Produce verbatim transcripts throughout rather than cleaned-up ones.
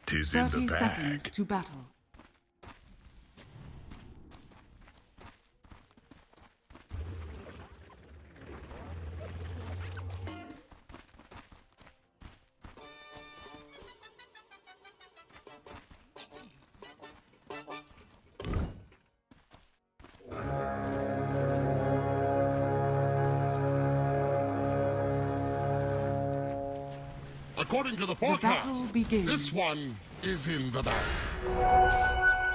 Tis in the Thirty bag. seconds to battle. According to the The forecast, battle begins. this one is in the bag.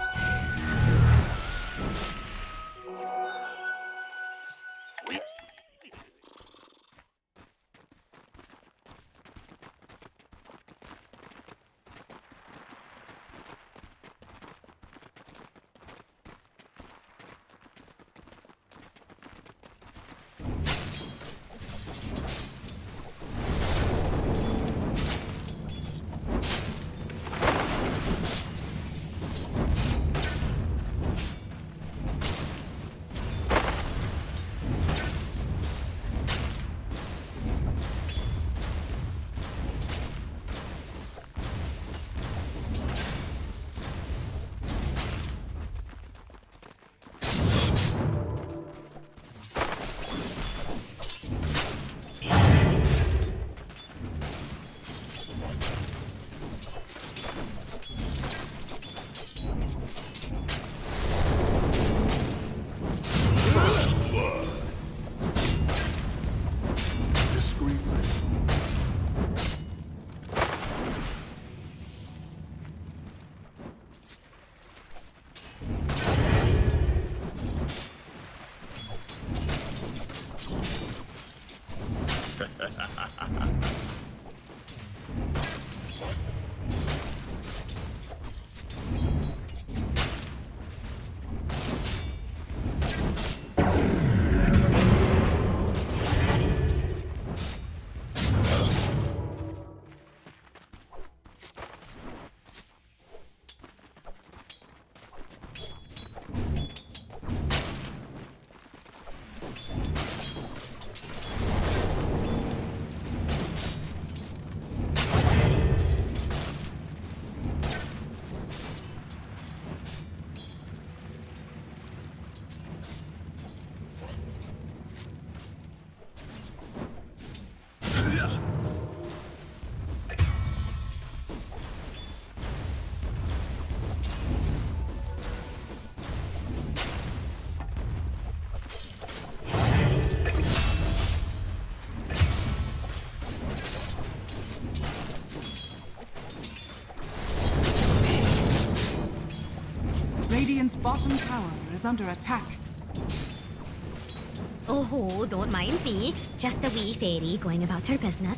Radiant's bottom tower is under attack. Oh, don't mind me. Just a wee fairy going about her business.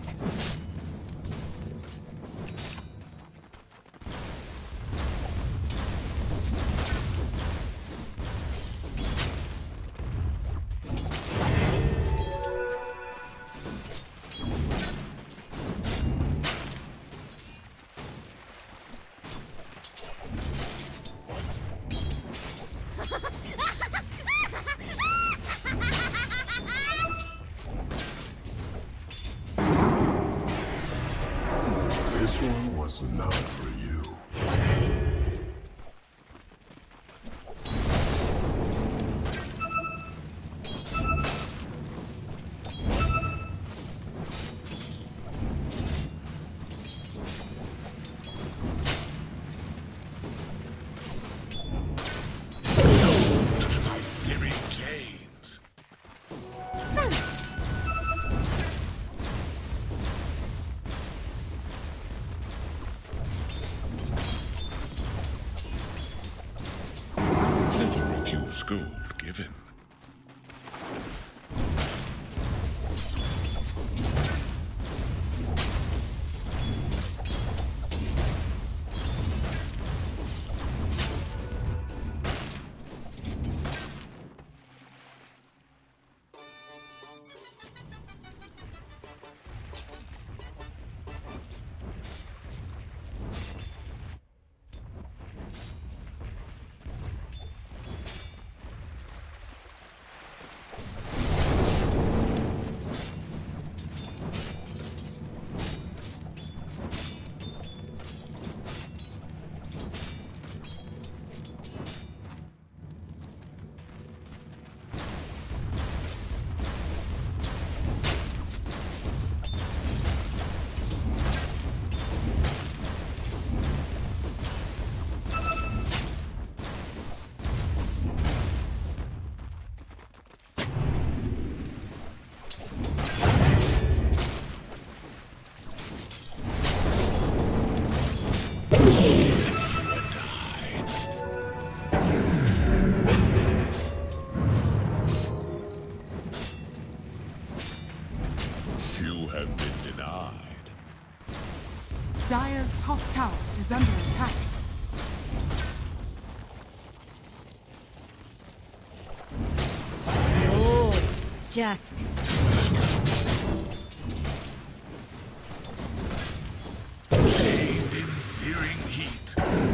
This one was not for you. My theory gains. Never refuse gold given. Dire's top tower is under attack. Oh, just Bathed in searing heat.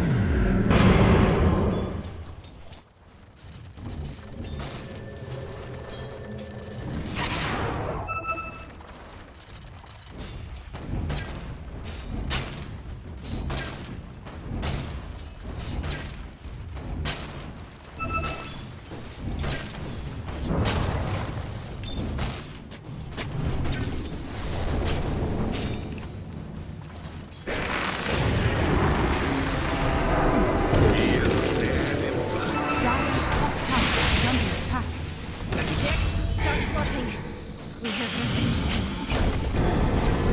Dire's top tower is under attack. Jax, start plotting. We have revenge tonight.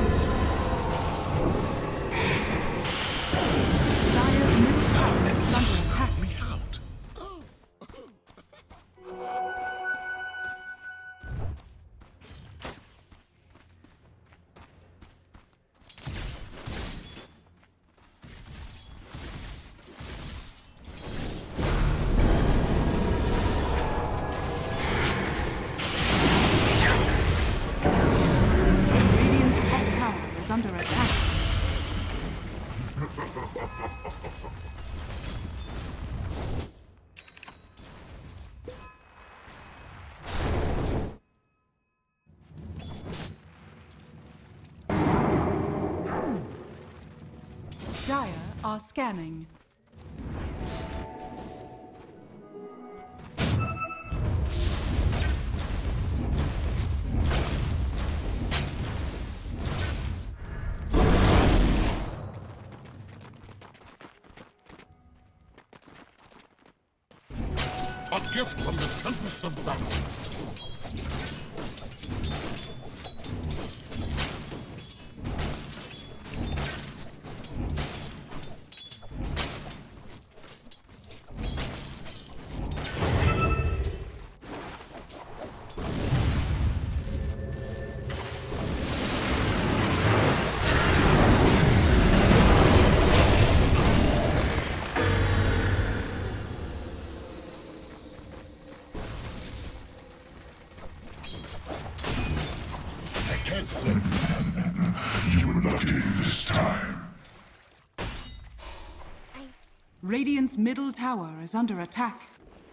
Dire's middle tower is under attack. Me out. Radiant's top tower is under attack. Dire are scanning. A gift from the tempest of battle. You're lucky this time. Radiant's middle tower is under attack.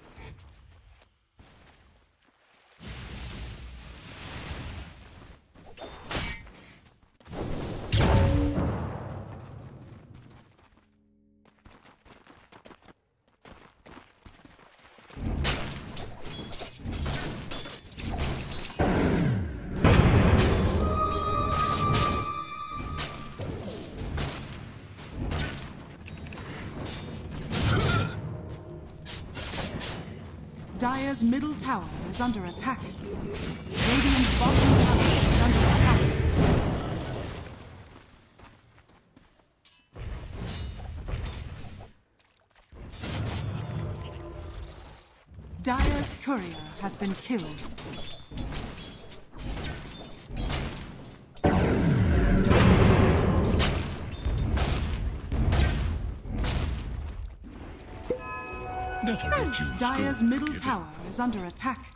Dire's middle tower is under attack. Radiant's bottom tower is under attack. Dire's courier has been killed. Never refuse Dire's gold middle given. tower is under attack.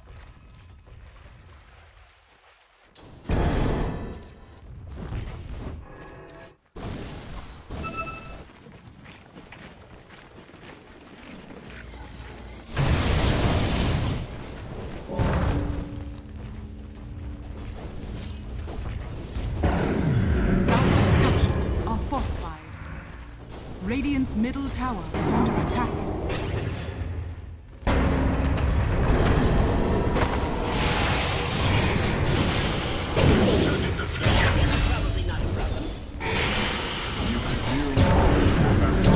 Dire's structures are fortified. Radiant's middle tower is under attack. Judging the flesh. Probably not a problem. You could deal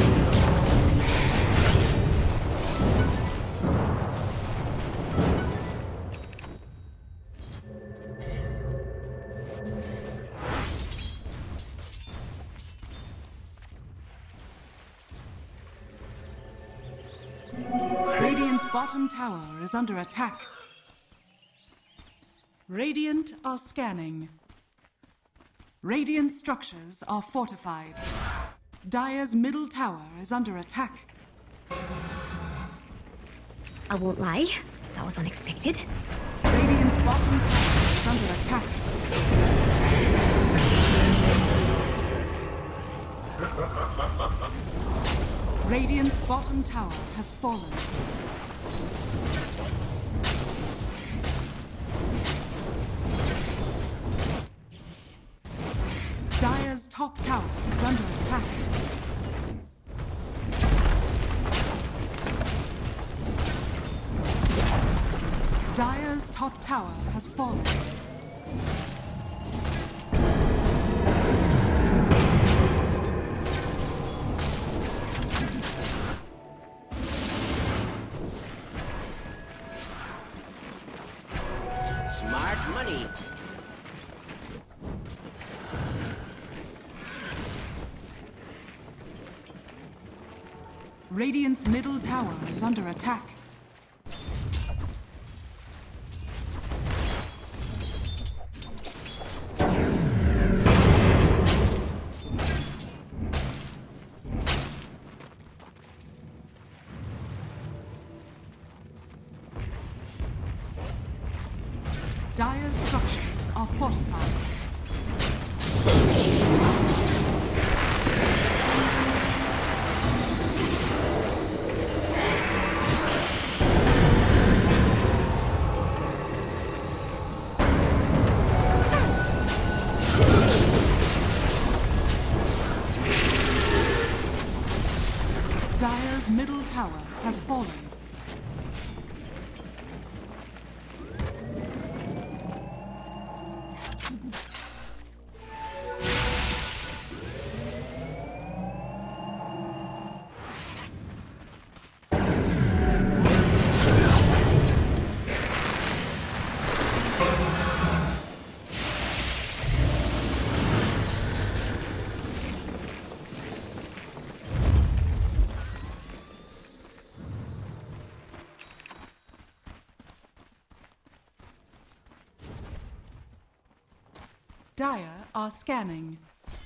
Radiant's bottom tower is under attack. Radiant are scanning. Radiant structures are fortified. Dire's middle tower is under attack. I won't lie, that was unexpected. Radiant's bottom tower is under attack. Radiant's bottom tower has fallen. Dire's top tower is under attack. Dire's top tower has fallen. Smart money. Radiant's middle tower is under attack. Dire's structures are fortified. Dire's middle tower has fallen. Dire are scanning.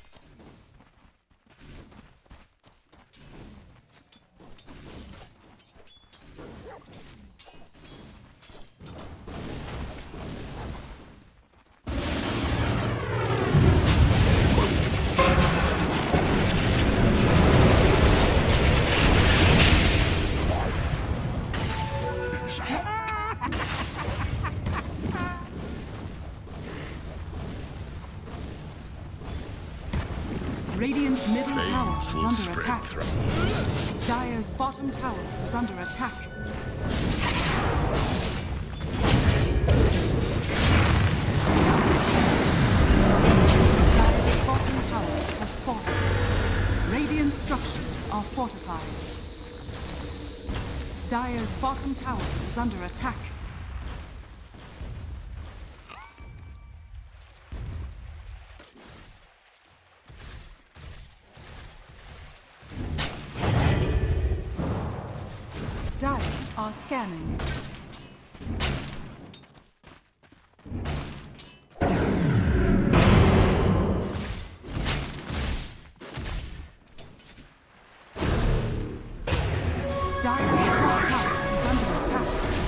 Radiant's middle tower is will under spread attack. throughout. Dire's bottom tower is under attack. Dire's bottom tower has fallen. Radiant structures are fortified. Dire's bottom tower is under attack. Dire are scanning. Dire's top tower is under attack.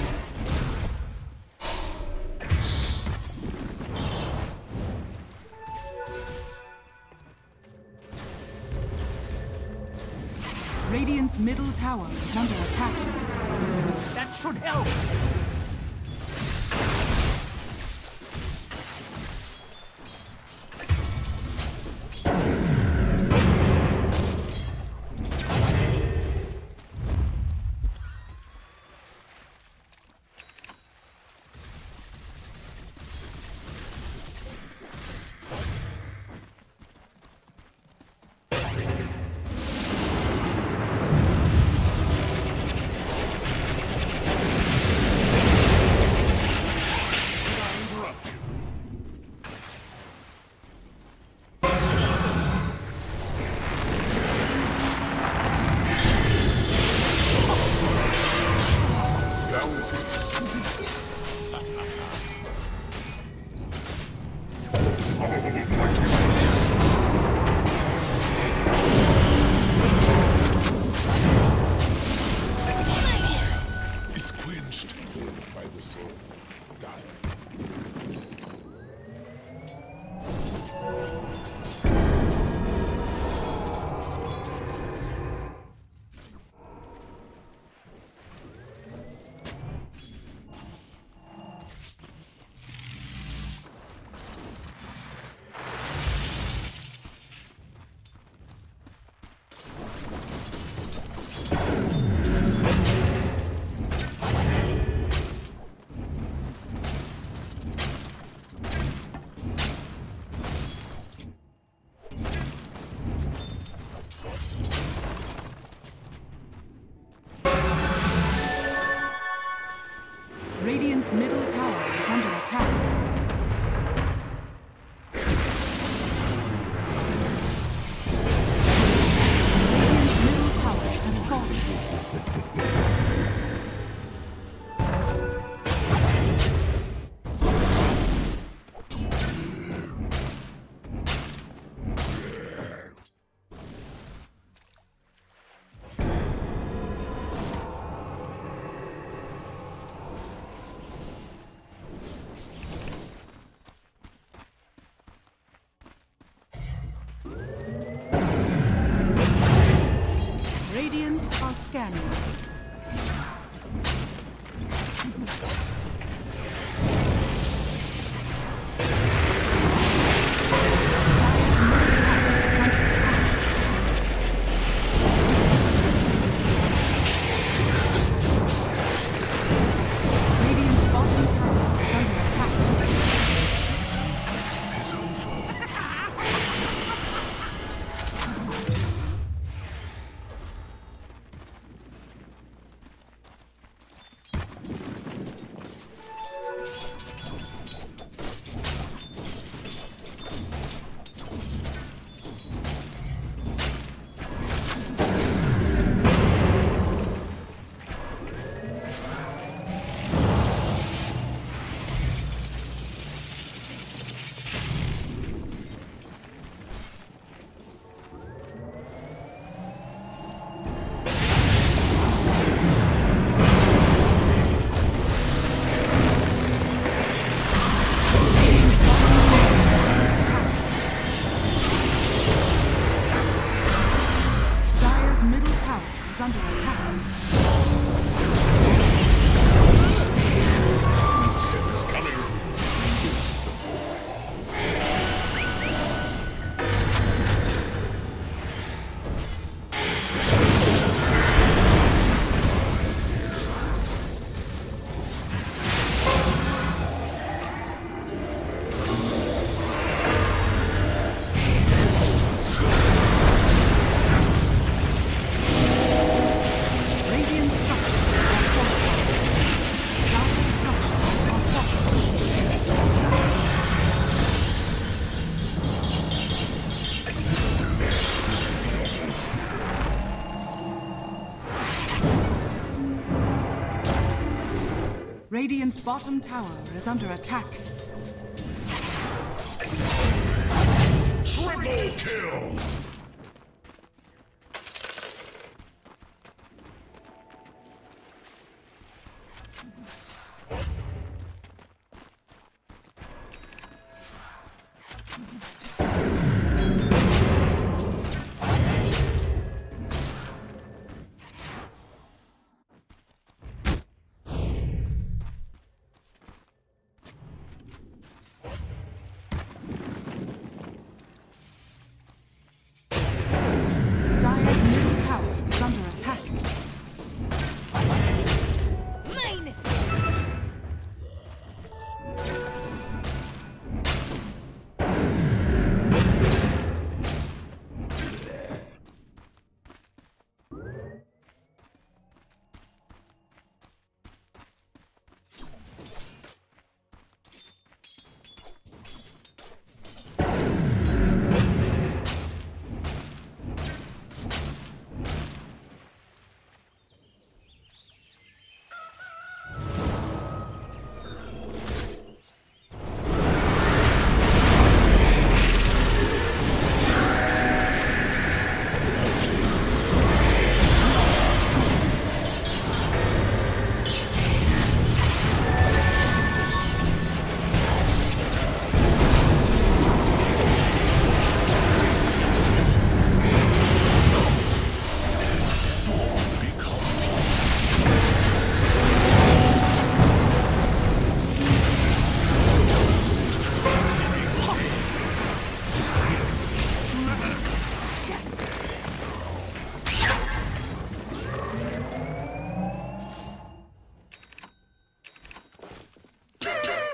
Radiant's middle tower is under attack. That should help. Almighty First, Live by the sword. Die. Radiant's middle tower is under attack. Radiant's middle tower has fallen. Radiant are scanning. Radiant's bottom tower is under attack. is over. Dire's middle tower is under attack. Sin is coming. Radiant structures are fortified. Dire structures are fortified. Radiant's bottom tower is under attack. Triple kill.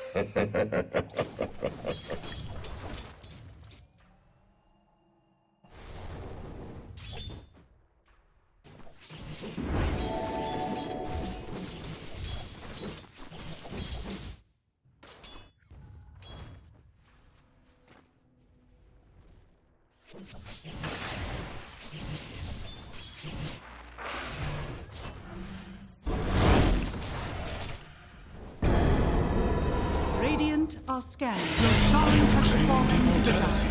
Radiant are scanning. Roshan has fallen to the dark.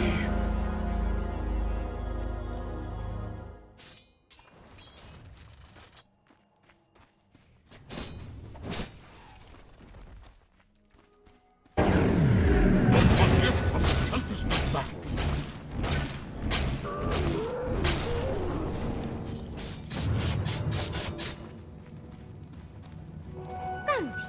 A gift from the tempest of battle. Bounty.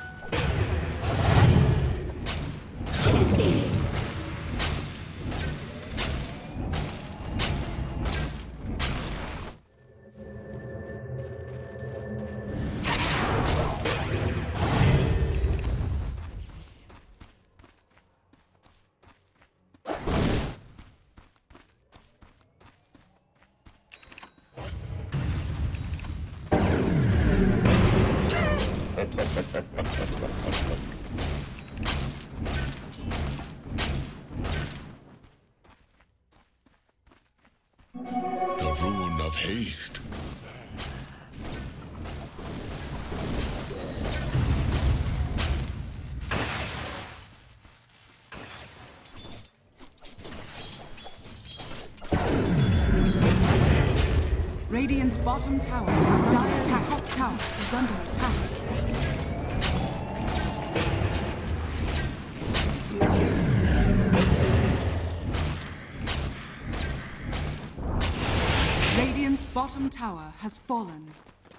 The rune of haste. Radiant's bottom tower is Dire's top tower is under attack. Radiant's bottom tower has fallen.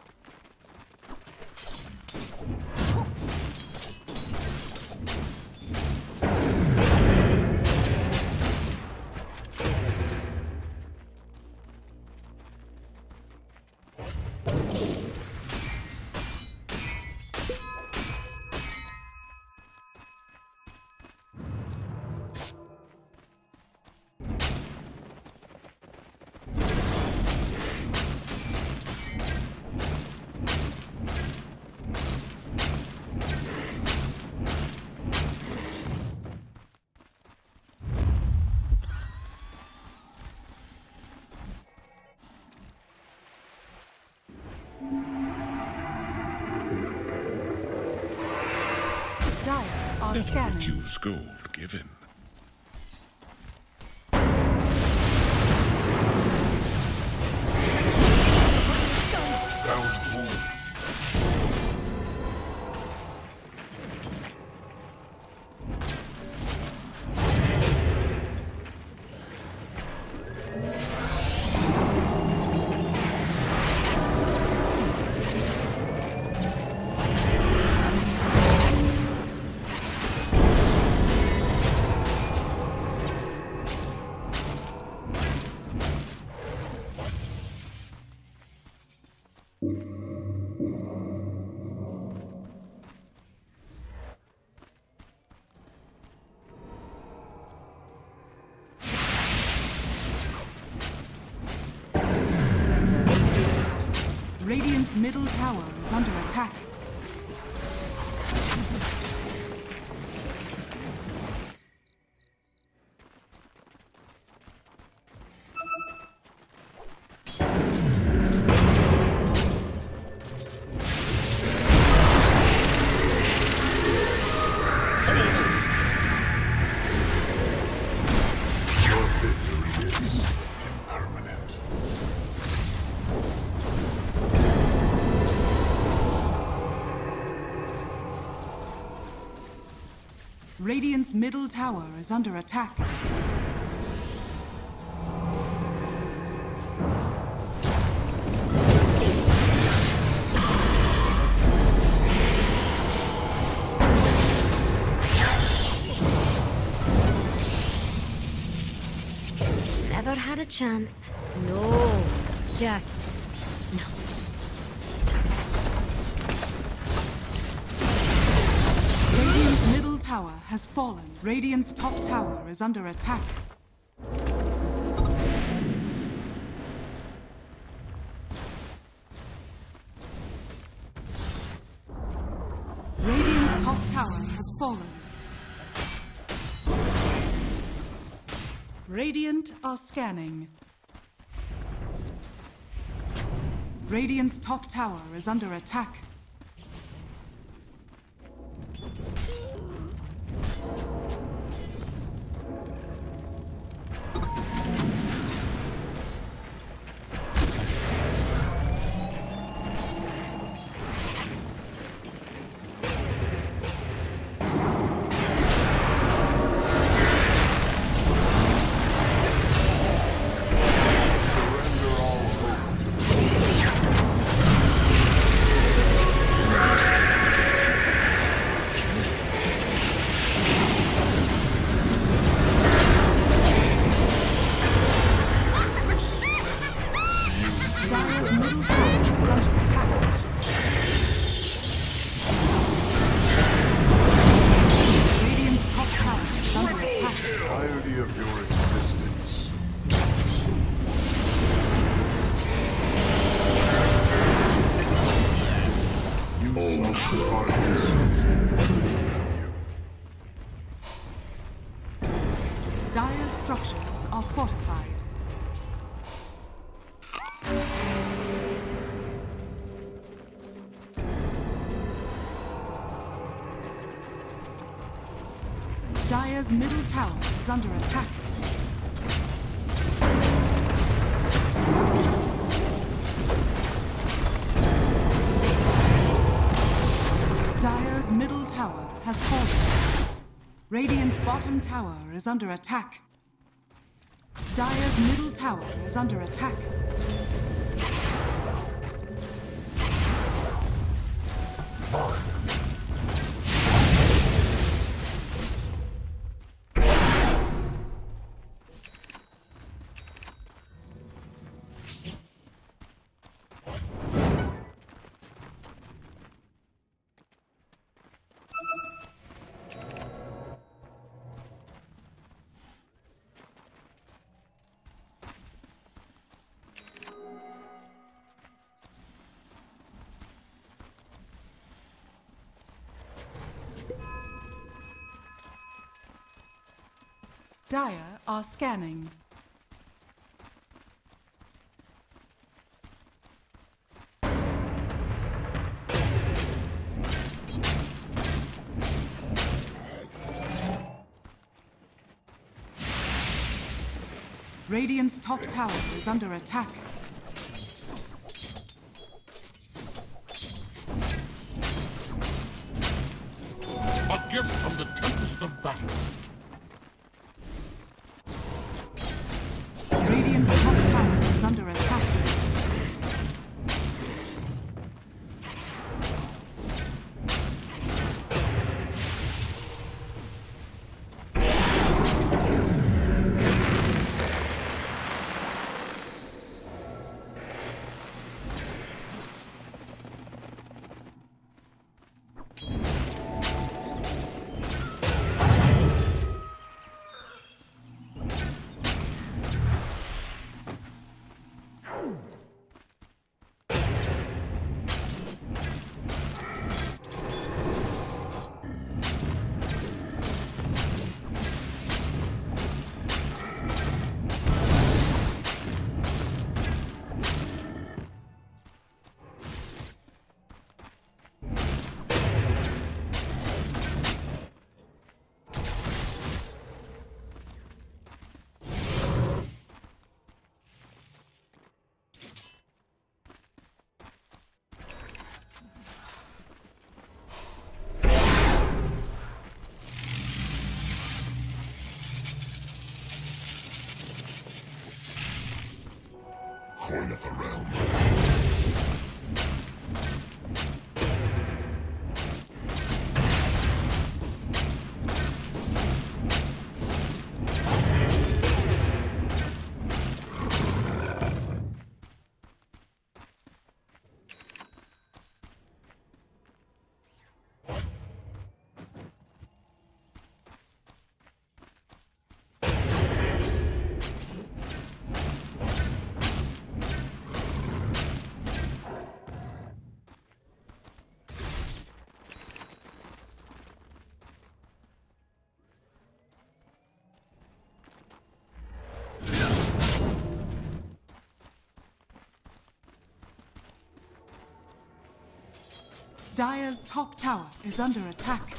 Dire are Never scanning. refuse gold given. Radiant's middle tower is under attack. Your victory is impermanent. Radiant's middle tower is under attack. Never had a chance. No. Just no. Radiant's middle tower has fallen. Radiant's top tower is under attack. Radiant's top tower has fallen. Radiant are scanning. Radiant's top tower is under attack. Dire's structures are fortified. Dire's middle tower is under attack. Dire's middle tower has fallen. Radiant's bottom tower is under attack. Dire's middle tower is under attack. Dire are scanning. Radiant's top tower is under attack. A gift from the Tempest of Battle. Radiant's top tower is under attack. Coin of the realm. Dire's top tower is under attack.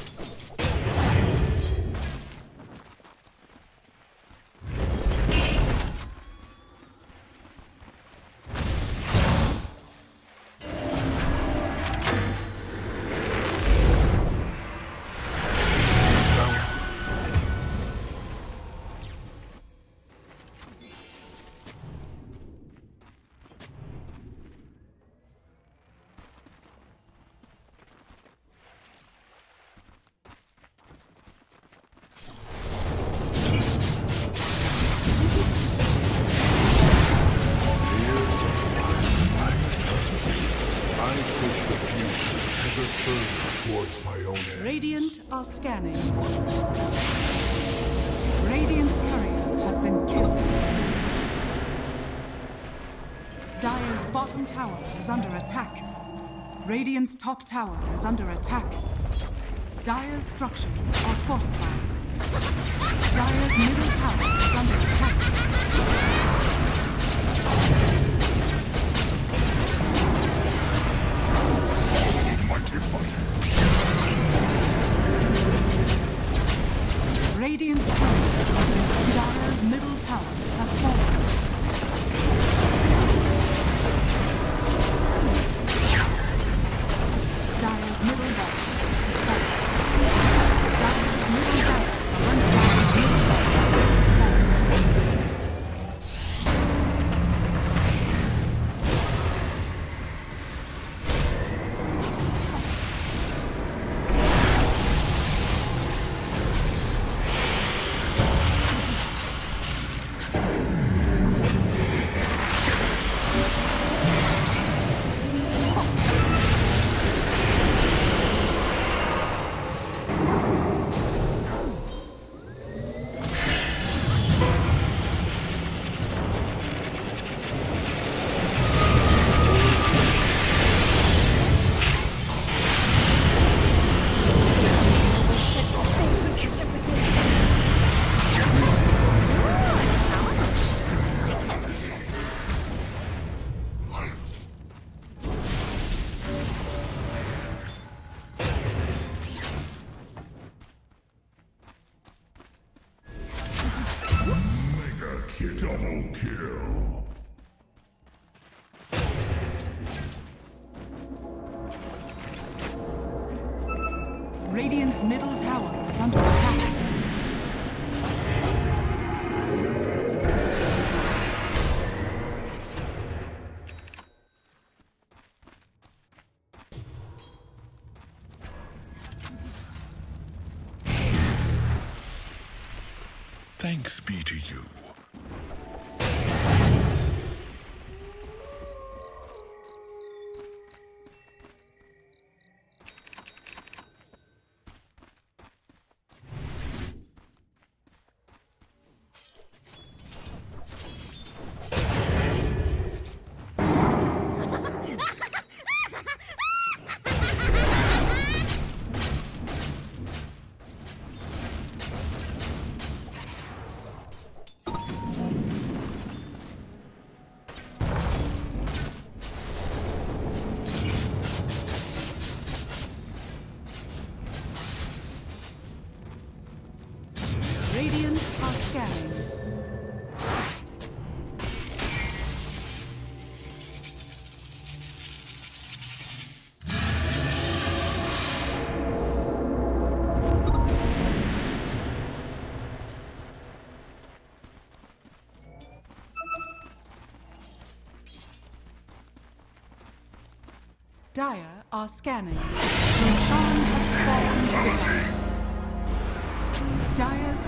Radiant are scanning. Radiant's courier has been killed. Dire's bottom tower is under attack. Radiant's top tower is under attack. Dire's structures are fortified. Dire's middle tower is under attack. Radiant's courier, Dire's middle tower has fallen. Dire's middle barracks is fallen. Dire's middle barracks are under Dire's middle barracks is fallen. Double kill. Radiant's middle tower is under attack. Thanks be to you. Radiant are scanning. Dire are scanning. Roshan has fallen to the ground. Dire's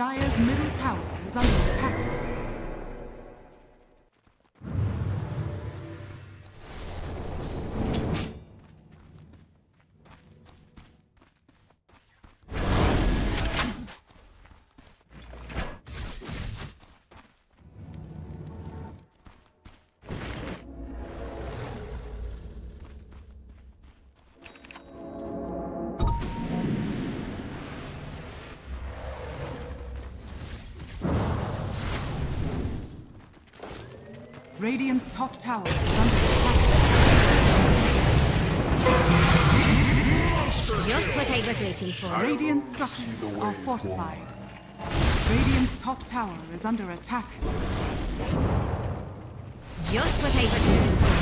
Dire's middle tower is under attack. Radiant's top tower is under attack. Just what I was waiting for. Radiant structures are fortified. Radiant's top tower is under attack. Just what I was waiting for.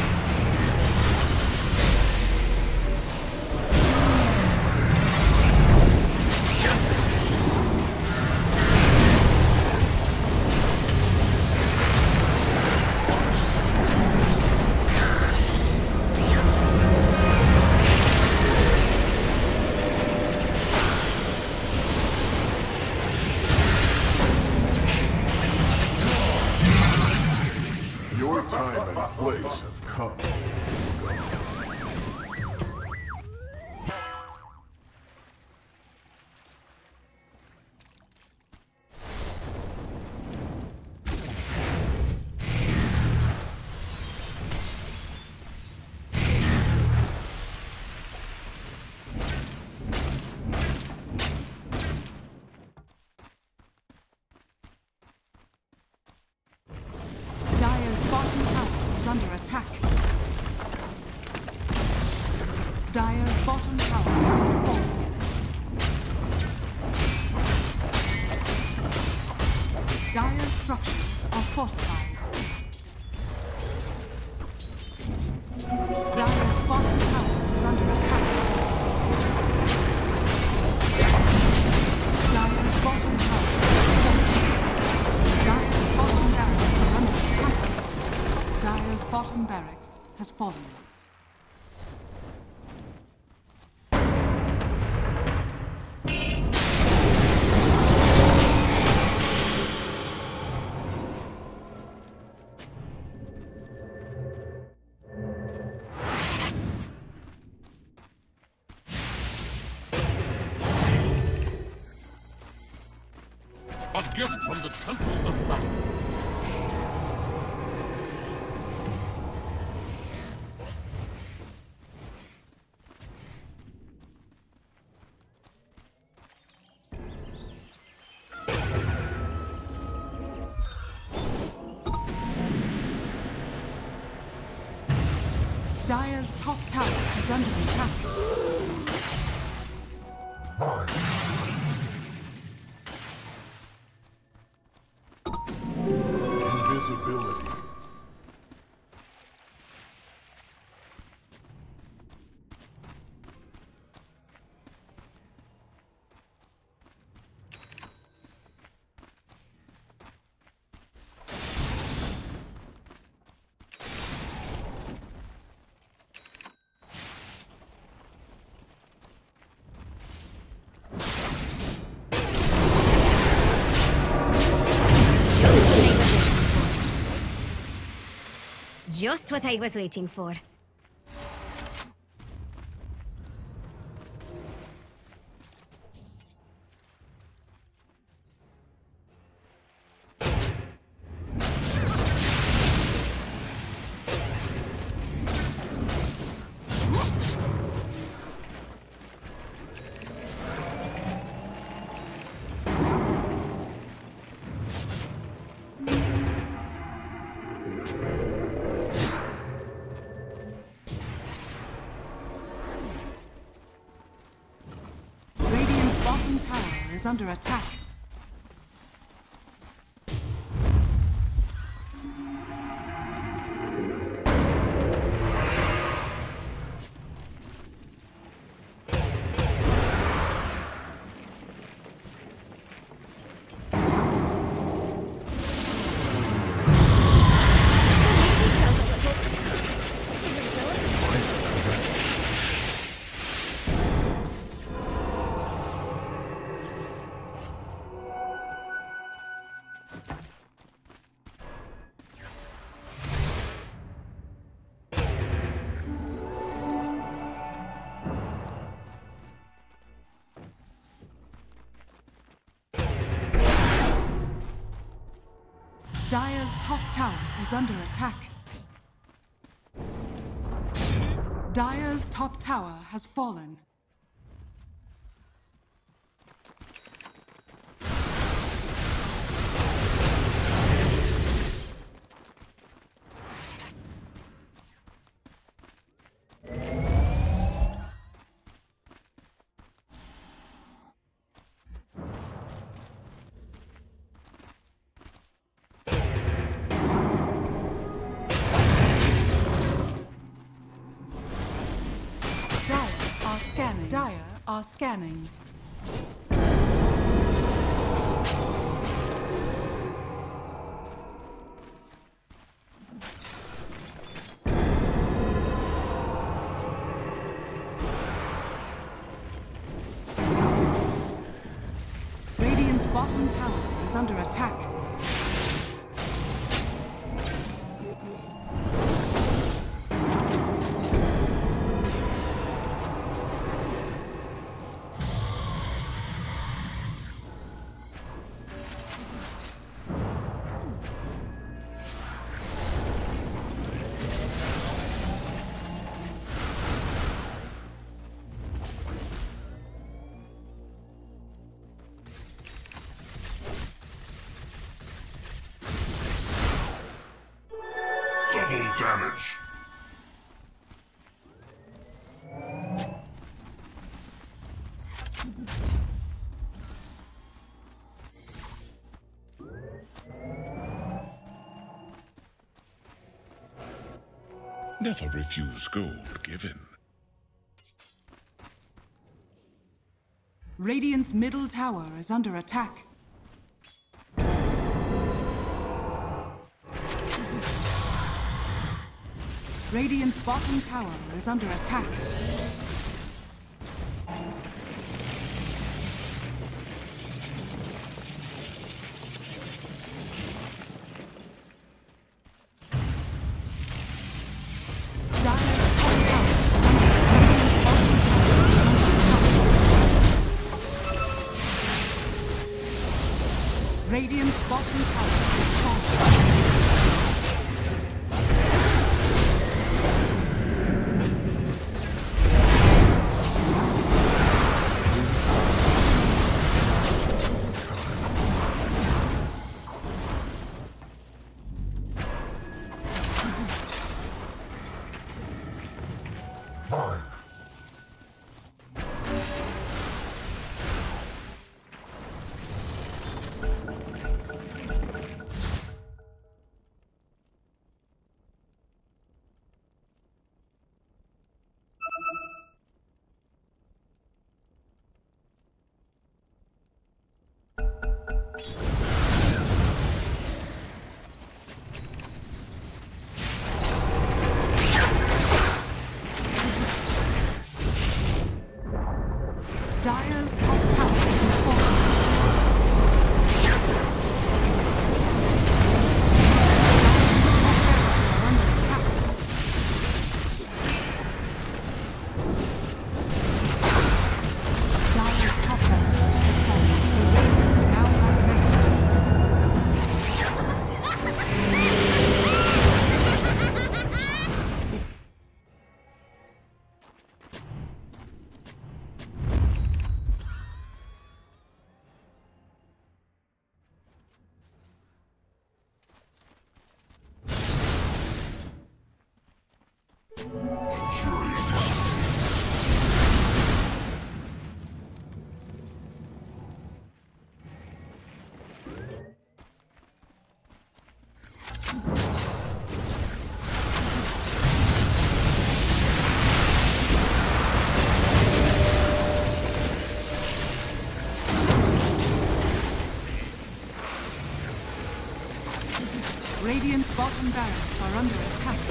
Your time and place have come. Under attack. Dire's bottom tower has fallen. Dire's structures are fortified. Dire's bottom tower is under attack. Dire's bottom tower is fortified. Dire's bottom barracks are under attack. Dire's bottom barracks has fallen. A gift from the Tempest of Battle. Dire's top tower is under attack. Invisibility. Just what I was waiting for. Bottom tower is under attack. Dire's top tower is under attack. Dire's top tower has fallen. Scanning. Dire are scanning. Radiant's bottom tower is under attack. Double damage. Never refuse gold given. Radiant's middle tower is under attack. Radiant's bottom tower is under attack. Radiant's bottom tower is falling. Dire's top tower is falling. Dire's top barracks is falling. The Radiant now have mega. Radiant's bottom barracks are under attack.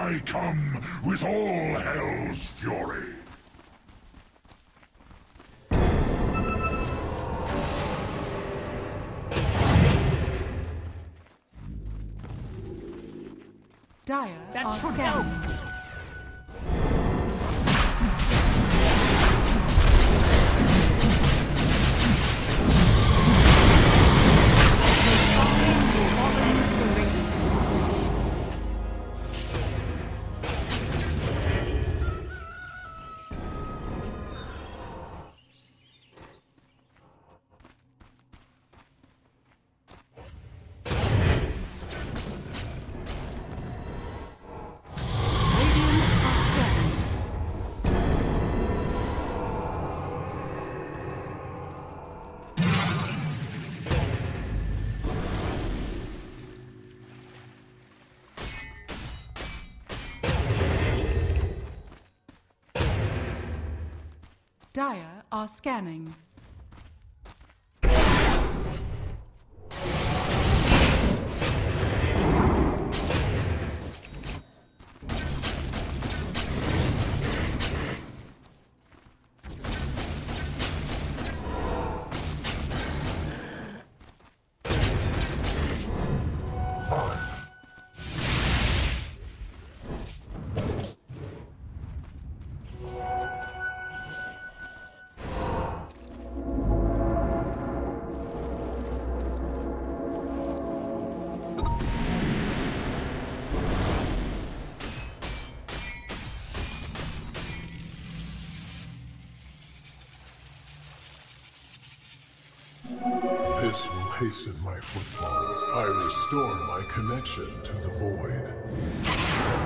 I come with all hell's fury. Dire That are should scanning. help. Dire are scanning. This will hasten my footfalls. I restore my connection to the void.